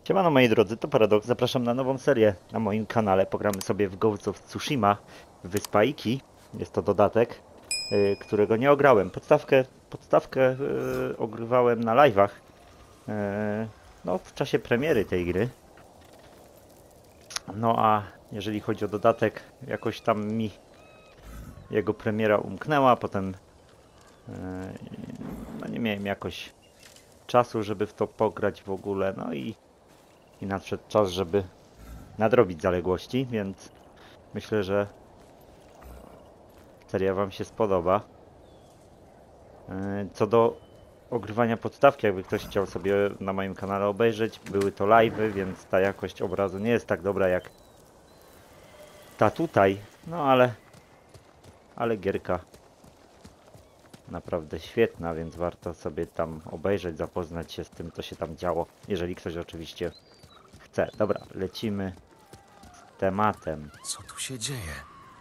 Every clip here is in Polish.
Siemano moi drodzy, to Paradox. Zapraszam na nową serię na moim kanale. Pogramy sobie w Ghost of Tsushima, Wyspa Iki. Jest to dodatek, którego nie ograłem. Podstawkę ogrywałem na live'ach. No, w czasie premiery tej gry. No a jeżeli chodzi o dodatek, jakoś tam mi jego premiera umknęła, potem no nie miałem jakoś czasu, żeby w to pograć w ogóle. No i nadszedł czas, żeby nadrobić zaległości, więc myślę, że seria wam się spodoba. Co do ogrywania podstawki, jakby ktoś chciał sobie na moim kanale obejrzeć, były to live'y, więc ta jakość obrazu nie jest tak dobra jak ta tutaj, no ale gierka naprawdę świetna, więc warto sobie tam obejrzeć, zapoznać się z tym, co się tam działo, jeżeli ktoś oczywiście chce. Dobra, lecimy z tematem. Co tu się dzieje?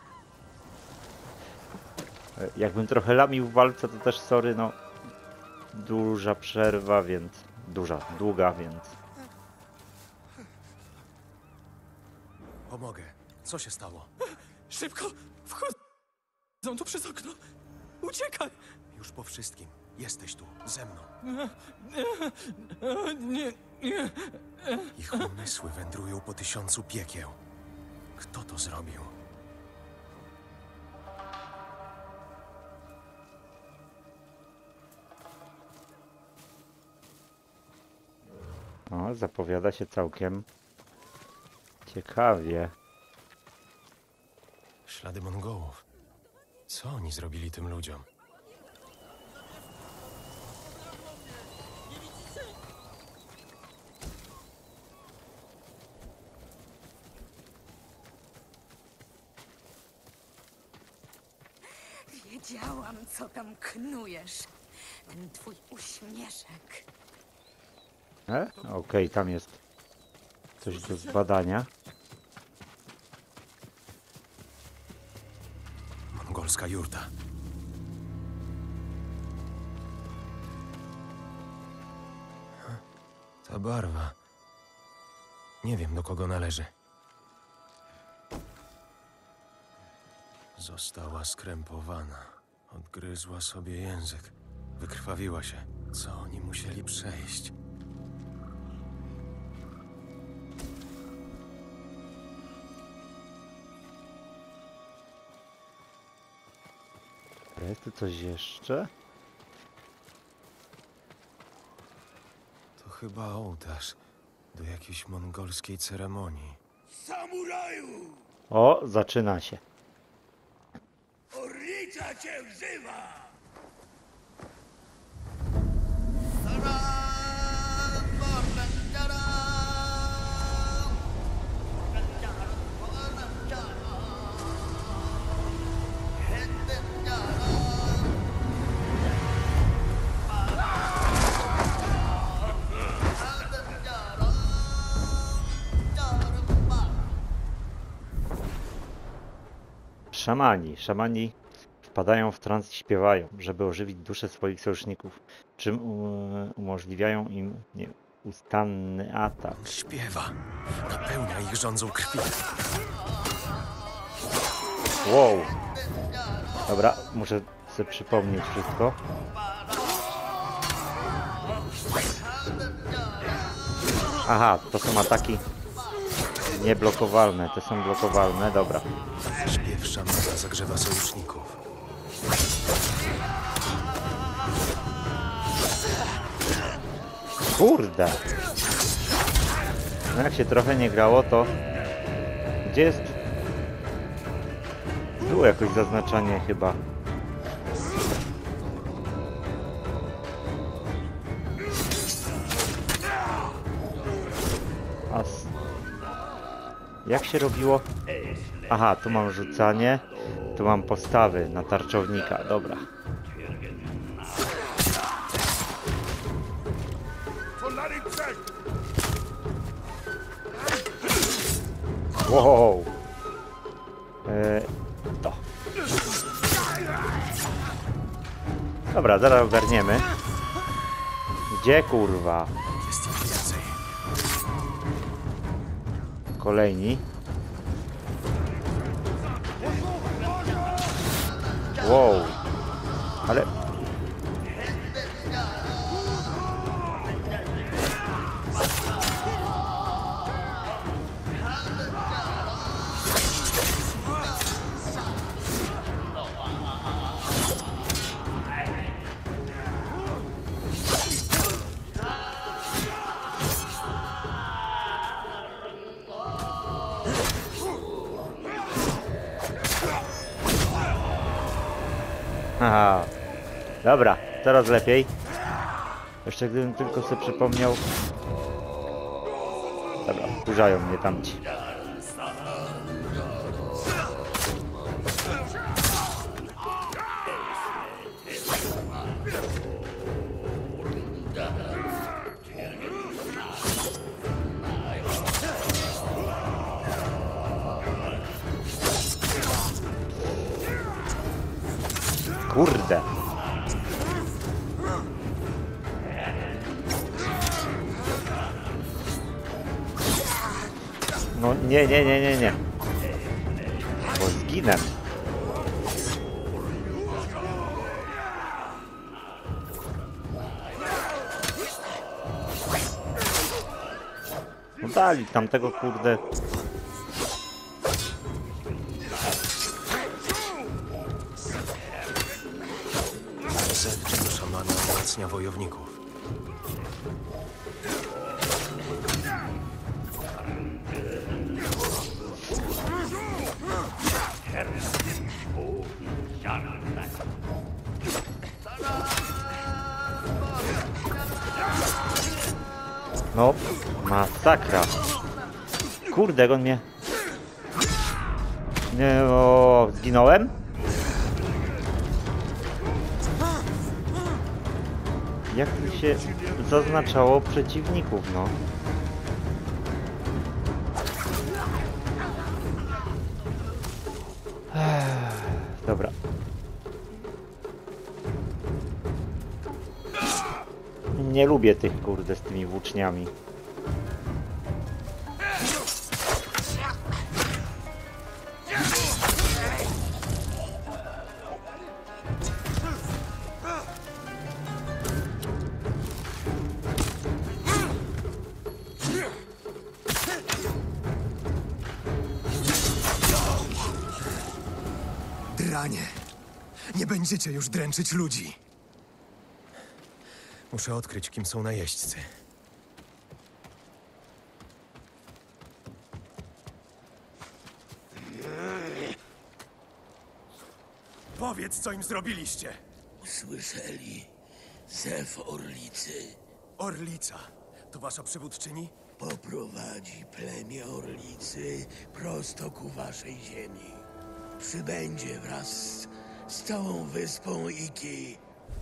Jakbym trochę lamił w walce, to też sorry, no duża przerwa, więc długa, więc Pomogę. Co się stało? Szybko! Wchodzą tu przez okno! Uciekaj! Już po wszystkim. Jesteś tu, ze mną. Nie. Ich umysły wędrują po 1000 piekieł. Kto to zrobił? no, zapowiada się całkiem ciekawie. Ślady Mongołów. Co oni zrobili tym ludziom? Wiedziałam, co tam knujesz. Ten twój uśmieszek. Okej, tam jest coś do zbadania. Mongolska jurta. Ta barwa. Nie wiem, do kogo należy. Została skrępowana. Odgryzła sobie język. Wykrwawiła się. Co oni musieli przejść? Jest tu coś jeszcze? To chyba ołtarz do jakiejś mongolskiej ceremonii. Samuraju! O, zaczyna się. Orlicza cię wzywa! Szamani wpadają w trans i śpiewają, żeby ożywić duszę swoich sojuszników, czym umożliwiają im nieustanny atak. On śpiewa. Napełnia ich żądzą krwi. Wow! Dobra, muszę sobie przypomnieć wszystko. Aha, to są ataki nieblokowalne, te są blokowalne, dobra. Śpiew szamana zagrzewa sojuszników. Kurde! No jak się trochę nie grało, to... Gdzie jest... Było jakoś zaznaczanie chyba. Jak się robiło? Aha, tu mam rzucanie, tu mam postawy na tarczownika, dobra. Wow! To. Dobra, zaraz ogarniemy. Gdzie kurwa? Jest ich więcej. Kolejni. Wow. Ale... Aha. Dobra, teraz lepiej. Jeszcze gdybym tylko sobie przypomniał. Dobra, wkurzają mnie tamci. Kurde. No nie. Bo zginę. No dali tamtego kurde. Zewczyn szamana umacnia wojowników. No, masakra. Kurde, jak on mnie... Nie, o, zginąłem? Jak mi się zaznaczało przeciwników, no. Dobra. Nie lubię tych kurde z tymi włóczniami. Dranie. Nie będziecie już dręczyć ludzi. Muszę odkryć, kim są najeźdźcy. Powiedz, co im zrobiliście. Słyszeli? Zew Orlicy Orlica. To wasza przywódczyni? poprowadzi plemię Orlicy prosto ku waszej ziemi. Przybędzie wraz z całą wyspą Iki.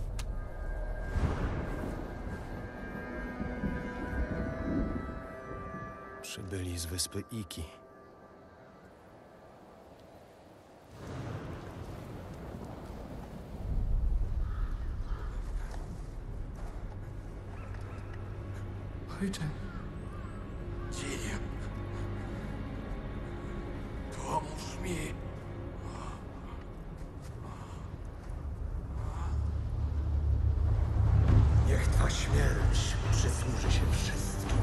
Przybyli z wyspy Iki. Ojcze. Dzień. Pomóż mi. Niech twa śmierć przysłuży się wszystkim.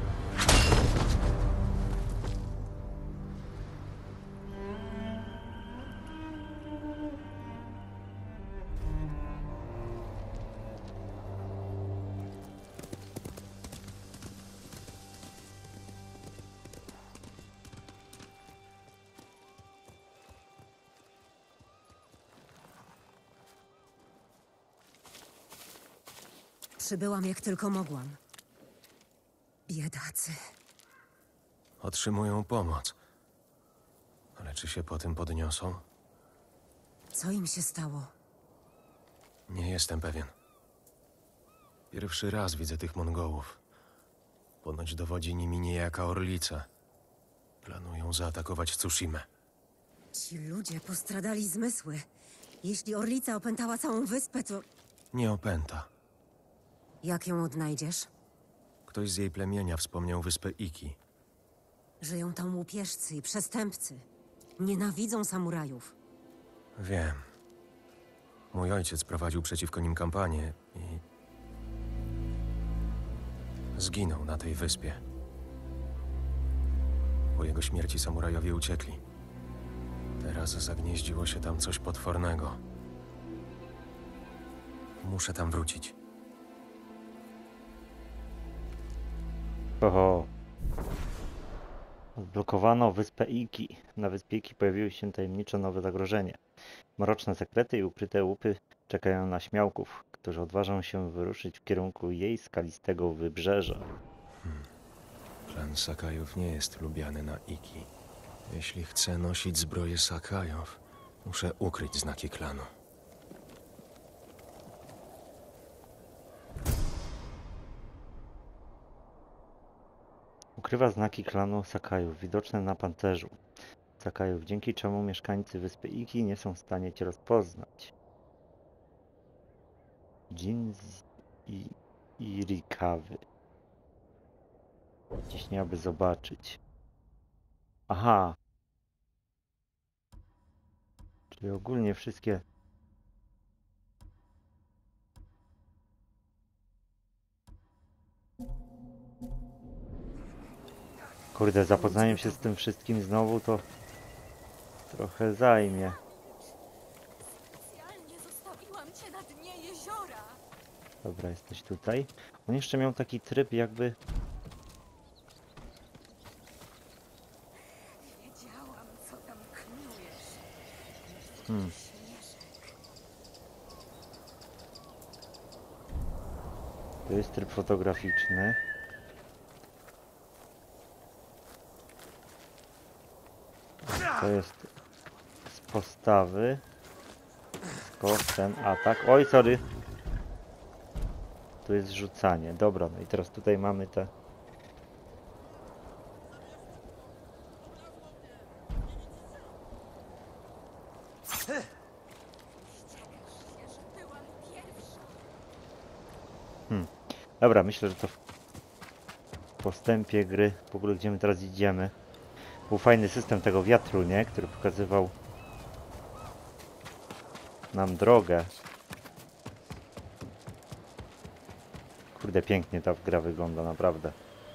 Przybyłam jak tylko mogłam. Biedacy. Otrzymują pomoc. Ale czy się po tym podniosą? Co im się stało? Nie jestem pewien. Pierwszy raz widzę tych Mongołów. Ponoć dowodzi nimi niejaka Orlica. Planują zaatakować Tsushimę. Ci ludzie postradali zmysły. Jeśli Orlica opętała całą wyspę, to... Nie opęta. Jak ją odnajdziesz? Ktoś z jej plemienia wspomniał wyspę Iki. Żyją tam łupieżcy i przestępcy. Nienawidzą samurajów. Wiem. Mój ojciec prowadził przeciwko nim kampanię i... zginął na tej wyspie. Po jego śmierci samurajowie uciekli. Teraz zagnieździło się tam coś potwornego. Muszę tam wrócić. Oho. Odblokowano wyspę Iki. Na wyspie Iki pojawiły się tajemnicze nowe zagrożenie. Mroczne sekrety i ukryte łupy czekają na śmiałków, którzy odważą się wyruszyć w kierunku jej skalistego wybrzeża. Klan Sakajów nie jest lubiany na Iki. Jeśli chcę nosić zbroję Sakajów, muszę ukryć znaki klanu. Ukrywa znaki klanu Sakajów, widoczne na pancerzu Sakajów, dzięki czemu mieszkańcy wyspy Iki nie są w stanie cię rozpoznać. Jeans i rikawy. Gdzieś nie aby zobaczyć. Aha. Czyli ogólnie wszystkie... Kurde, zapoznaniem się z tym wszystkim znowu to trochę zajmie. Specjalnie zostawiłam cię na dnie jeziora. Dobra, jesteś tutaj. On jeszcze miał taki tryb jakby... Wiedziałam, co tam knujesz. Hmm. Uśmieszek. To jest tryb fotograficzny. To jest z postawy. Skok, ten atak. Oj, sorry. Tu jest rzucanie. Dobra, no i teraz tutaj mamy te... Ściekasz się, że byłam pierwsza. Dobra, myślę, że to w postępie gry, w ogóle gdzie my teraz idziemy. Był fajny system tego wiatru, nie? Który pokazywał nam drogę. Kurde, pięknie ta gra wygląda, naprawdę.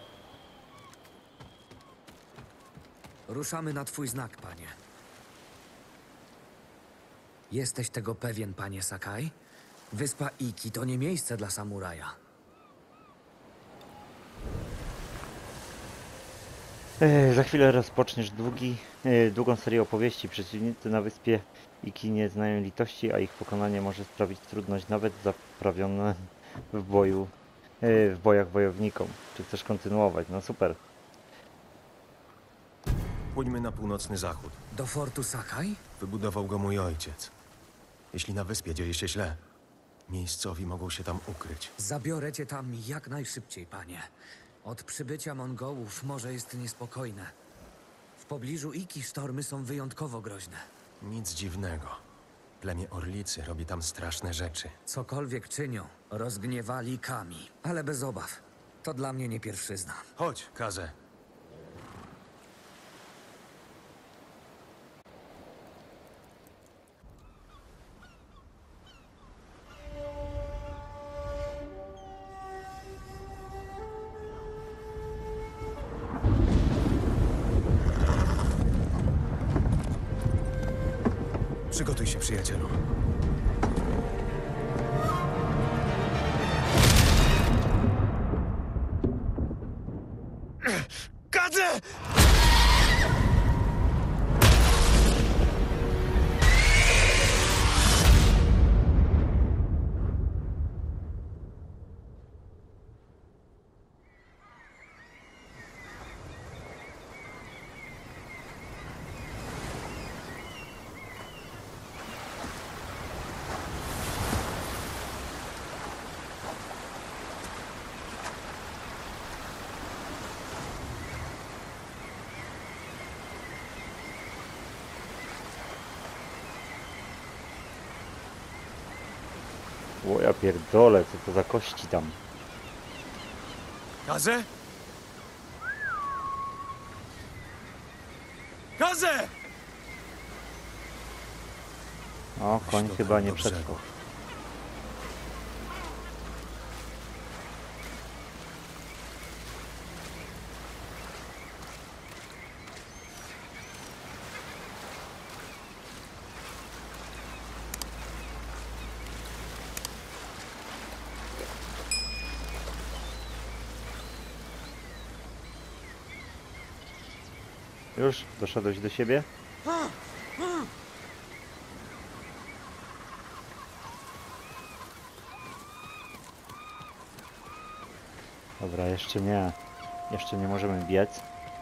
Ruszamy na twój znak, panie. Jesteś tego pewien, panie Sakai? Wyspa Iki to nie miejsce dla samuraja. Za chwilę rozpoczniesz długą serię opowieści. Przeciwnicy na wyspie Iki nie znają litości, a ich pokonanie może sprawić trudność nawet zaprawionym w bojach wojownikom. Czy chcesz kontynuować? No super. Płyńmy na północny zachód. Do fortu Sakai? Wybudował go mój ojciec. Jeśli na wyspie dzieje się źle, miejscowi mogą się tam ukryć. Zabiorę cię tam jak najszybciej, panie. Od przybycia Mongołów morze jest niespokojne. W pobliżu Iki sztormy są wyjątkowo groźne. Nic dziwnego. Plemię Orlicy robi tam straszne rzeczy. Cokolwiek czynią, rozgniewali Kami. Ale bez obaw. To dla mnie nie pierwszyzna. Chodź, Kaze. Przygotuj się, przyjacielu. Kadze! O ja pierdolę, co to za kości tam. Kaze? Kazę! O, koń Myśl chyba nie do brzegu. przetrwał. Już? Doszedłeś do siebie? Dobra, jeszcze nie. Jeszcze nie możemy biec.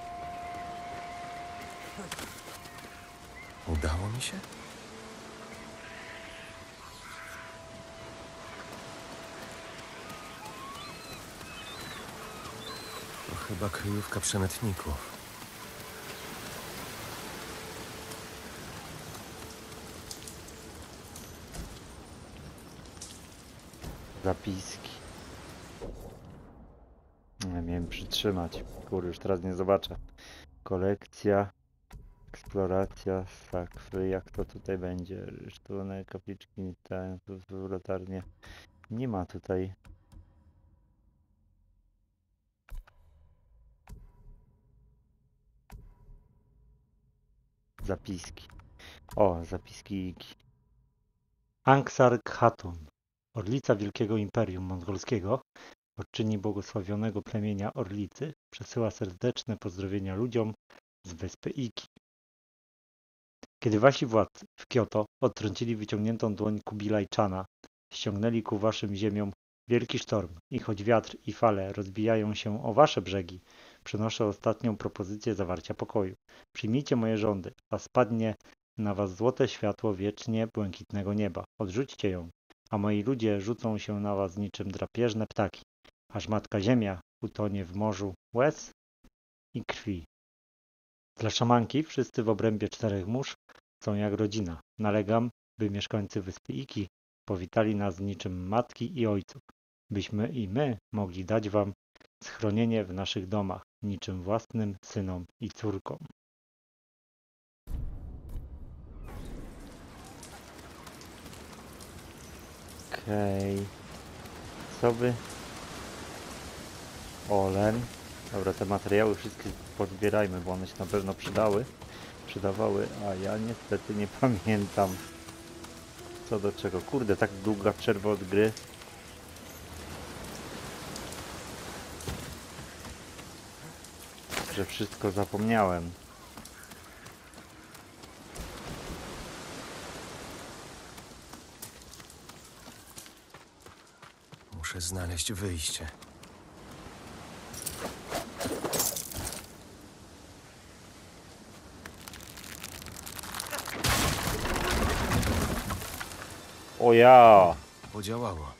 Udało mi się? To chyba kryjówka przemytników. Zapiski. Nie miałem przytrzymać. Kurde, już teraz nie zobaczę. Kolekcja. Eksploracja, sakwy. Jak to tutaj będzie? Rysztowane kapliczki, te latarnie. Nie ma tutaj. Zapiski. O, zapiski. Anksar Khatun, orlica Wielkiego Imperium Mongolskiego, odczyni błogosławionego plemienia Orlicy, przesyła serdeczne pozdrowienia ludziom z wyspy Iki. Kiedy wasi władcy w Kioto odtrącili wyciągniętą dłoń Kubilaj-Chana, ściągnęli ku waszym ziemiom wielki sztorm i choć wiatr i fale rozbijają się o wasze brzegi, przynoszę ostatnią propozycję zawarcia pokoju. Przyjmijcie moje rządy, a spadnie na was złote światło wiecznie błękitnego nieba. Odrzućcie ją, a moi ludzie rzucą się na was niczym drapieżne ptaki, aż Matka Ziemia utonie w morzu łez i krwi. Dla szamanki wszyscy w obrębie 4 mórz są jak rodzina. Nalegam, by mieszkańcy wyspy Iki powitali nas niczym matki i ojców, byśmy i my mogli dać wam schronienie w naszych domach, niczym własnym synom i córkom. Okej. Co by? Olen. Dobra, te materiały wszystkie pozbierajmy, bo one się na pewno przydawały, a ja niestety nie pamiętam co do czego. Kurde, tak długa przerwa od gry. Że wszystko zapomniałem. Muszę znaleźć wyjście. O ja! Podziałało.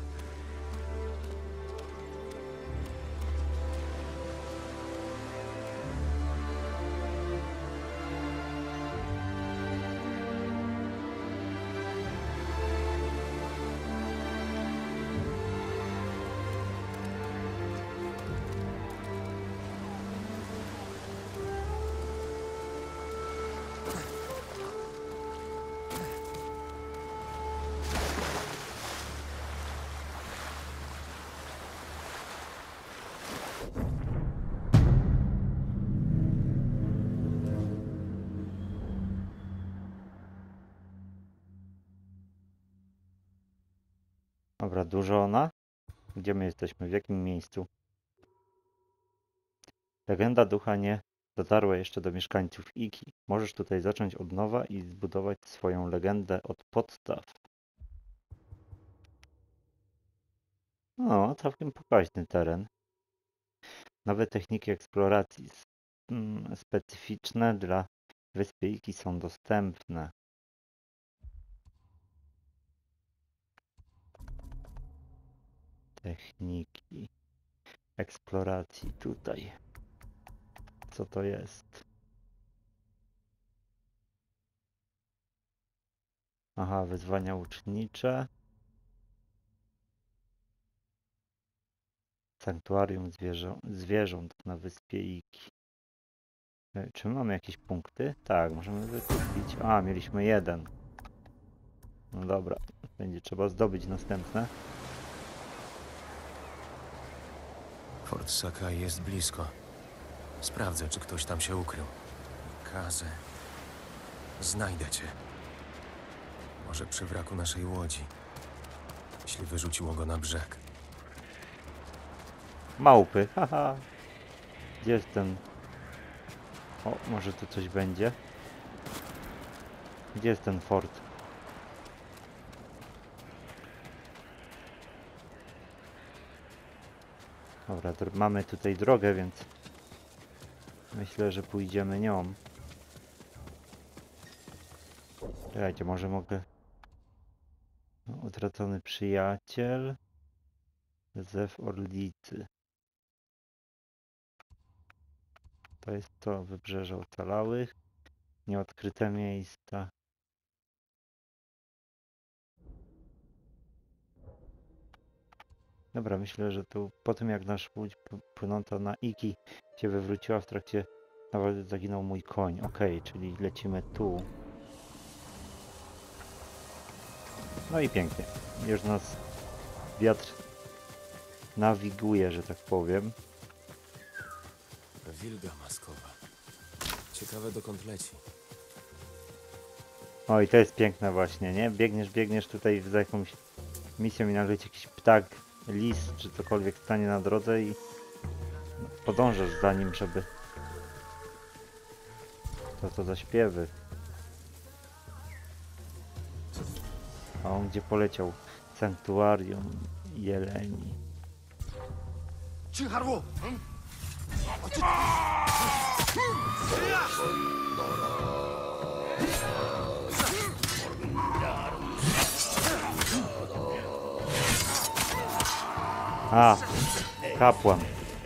Dobra, dużo ona. Gdzie my jesteśmy? W jakim miejscu? Legenda ducha nie dotarła jeszcze do mieszkańców Iki. Możesz tutaj zacząć od nowa i zbudować swoją legendę od podstaw. No, całkiem pokaźny teren. Nowe techniki eksploracji specyficzne dla wyspy Iki są dostępne. Techniki eksploracji tutaj. Co to jest? Aha, wyzwania ucznicze. Sanktuarium zwierząt na wyspie Iki. Czy mamy jakieś punkty? Tak, możemy wykupić. A, mieliśmy jeden. No dobra, będzie trzeba zdobyć następne. Fort Sakai jest blisko. Sprawdzę, czy ktoś tam się ukrył. Kazę. Znajdę cię. Może przy wraku naszej łodzi. Jeśli wyrzuciło go na brzeg. Małpy, haha. Gdzie jest ten... O, może tu coś będzie? Gdzie jest ten fort? Dobra, mamy tutaj drogę, więc myślę, że pójdziemy nią. Czekajcie, może mogę... No, utracony przyjaciel. Zew Orlicy. To jest to wybrzeże ocalałych. Nieodkryte miejsca. Dobra, myślę, że tu po tym jak nasz łódź płynąca na Iki się wywróciła w trakcie nawody, zaginął mój koń. Okej, czyli lecimy tu. No i pięknie. Już nas wiatr nawiguje, że tak powiem. Wilga maskowa. Ciekawe, dokąd leci. O, i to jest piękne właśnie, nie? Biegniesz tutaj za jakąś misją i nagle ci jakiś ptak, lis czy cokolwiek stanie na drodze i podążasz za nim, żeby... Co to za śpiewy? A on gdzie poleciał? Sanktuarium Jeleni. A, kapłan.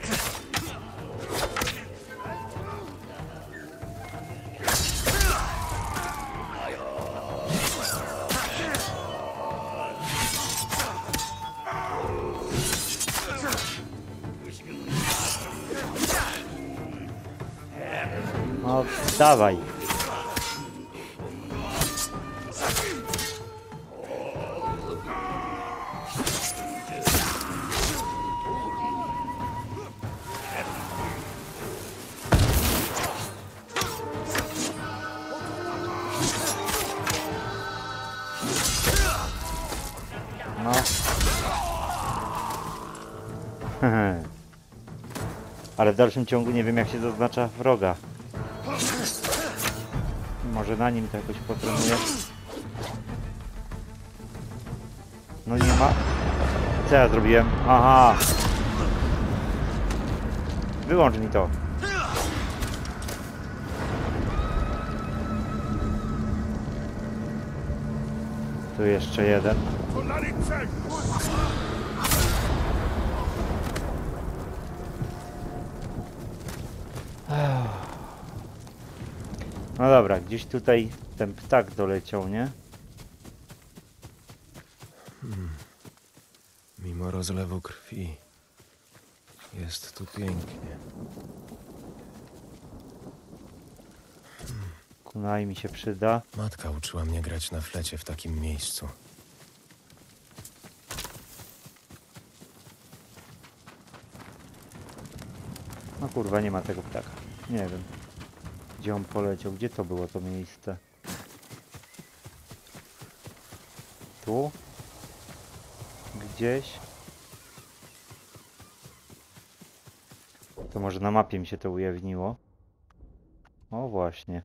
No, dawaj. No. Ale w dalszym ciągu nie wiem, jak się zaznacza wroga. Może na nim to jakoś potrenuję. No nie ma. Co ja zrobiłem? Aha. Wyłącz mi to. Tu jeszcze jeden. No dobra, gdzieś tutaj ten ptak doleciał, nie? Mimo rozlewu krwi, jest tu pięknie. Kunai mi się przyda. Matka uczyła mnie grać na flecie w takim miejscu. No kurwa, nie ma tego ptaka. Nie wiem. Gdzie on poleciał? Gdzie to było to miejsce? Tu? Gdzieś? To może na mapie mi się to ujawniło. O właśnie.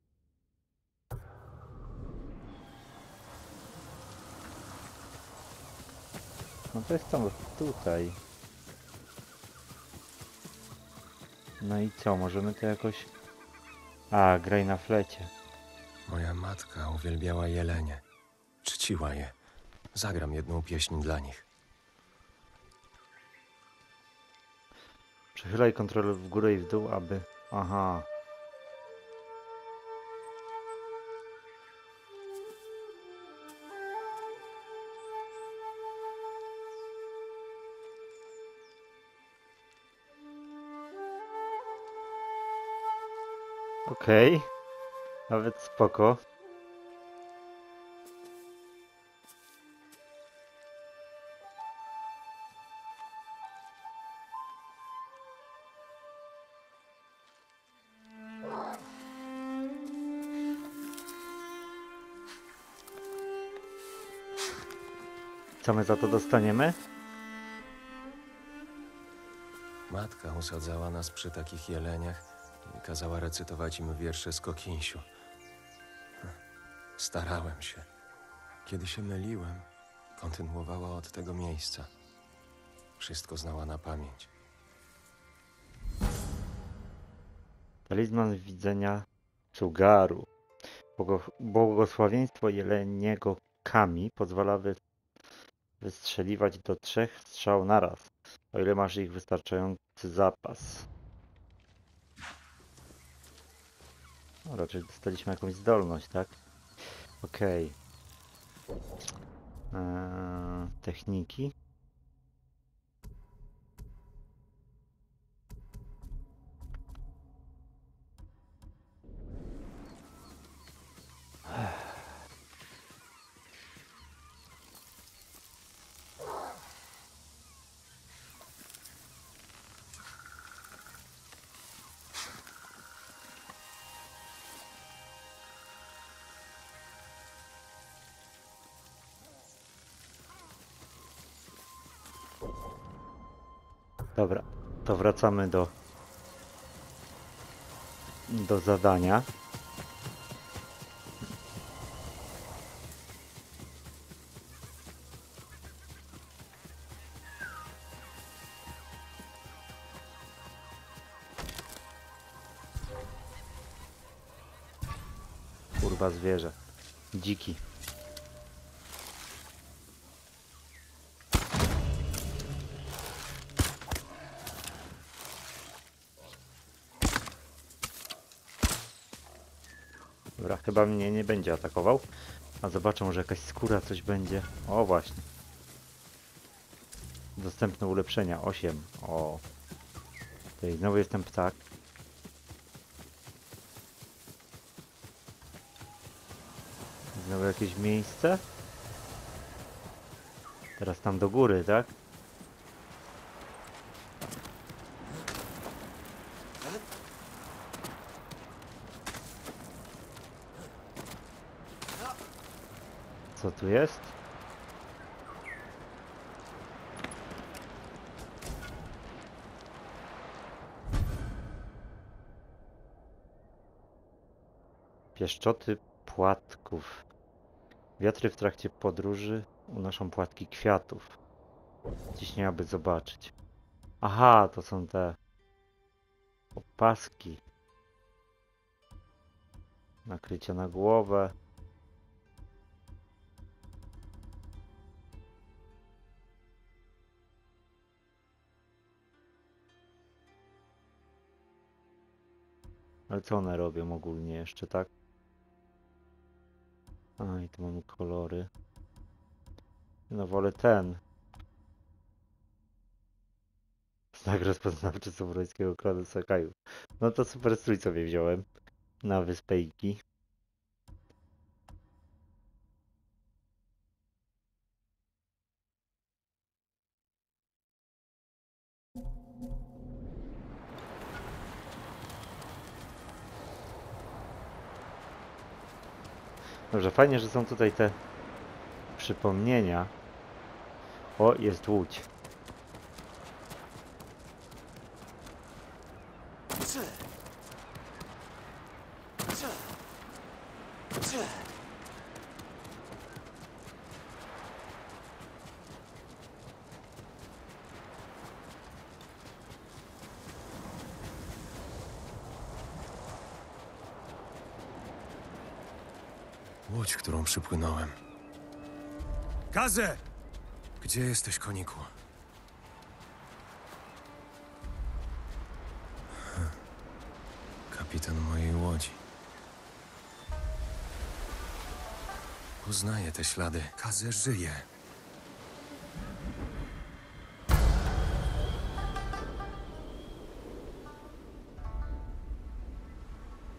No to jest tam tutaj. No i co? Możemy to jakoś... A, graj na flecie. Moja matka uwielbiała jelenie. Czciła je. Zagram jedną pieśń dla nich. Przechylaj kontrolę w górę i w dół, aby... Aha. Okej. Nawet spoko. Co my za to dostaniemy? Matka usadzała nas przy takich jeleniach i kazała recytować im wiersze z Kokinsiu. Starałem się. Kiedy się myliłem, kontynuowała od tego miejsca. Wszystko znała na pamięć. Talizman widzenia Tsugaru. Błogosławieństwo jeleniego Kami pozwala wystrzeliwać do 3 strzał naraz, o ile masz ich wystarczający zapas. No, raczej dostaliśmy jakąś zdolność, tak? Okej. Techniki. Dobra, to wracamy do zadania. Kurwa zwierzę. Dziki. Dobra, chyba mnie nie będzie atakował. A zobaczą, że jakaś skóra coś będzie. O, właśnie. Dostępne ulepszenia 8. O. Tutaj znowu jestem ptak. Znowu jakieś miejsce. Teraz tam do góry, tak? Co tu jest? Pieszczoty płatków. Wiatry w trakcie podróży unoszą płatki kwiatów. Ciśnie, aby zobaczyć. Aha, to są te opaski. Nakrycie na głowę. Ale co one robią ogólnie jeszcze, tak? A, i tu mamy kolory. No wolę ten. Znak rozpoznawczy samurajskiego klanu Sakaju. No to super strój sobie wziąłem. Na wyspę Iki. Dobrze, fajnie, że są tutaj te przypomnienia. O, jest łódź. Łódź, którą przypłynąłem. Kazę! Gdzie jesteś, koniku? Kapitan mojej łodzi. Uznaję te ślady. Kaze żyje.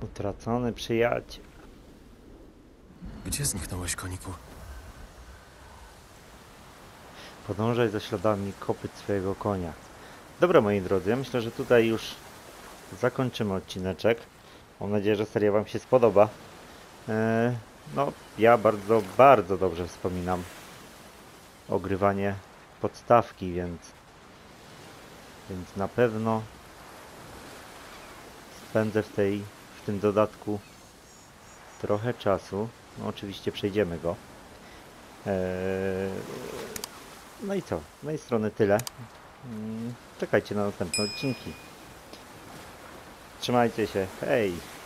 Utracony przyjaciel. Gdzie zniknąłeś, koniku? Podążaj za śladami kopyt swojego konia. Dobra, moi drodzy, ja myślę, że tutaj już zakończymy odcineczek. Mam nadzieję, że seria wam się spodoba. No, ja bardzo, bardzo dobrze wspominam ogrywanie podstawki, więc na pewno spędzę w tym dodatku trochę czasu. No, oczywiście przejdziemy go. No i co? Z mojej strony tyle. Czekajcie na następne odcinki. Trzymajcie się. Hej!